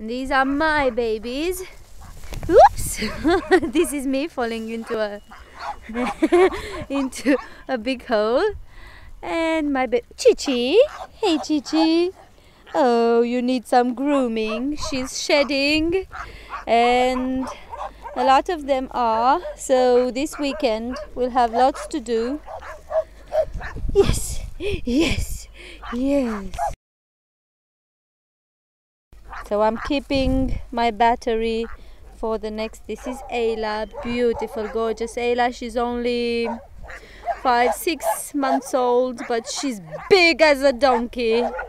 These are my babies. Oops! This is me falling into a into a big hole. And my baby Chichi. Hey Chichi. Oh, you need some grooming. She's shedding, and a lot of them are. So this weekend we'll have lots to do. Yes, yes, yes. So I'm keeping my battery for the next. This is Ayla, beautiful, gorgeous Ayla. She's only 5-6 months old, but she's big as a donkey.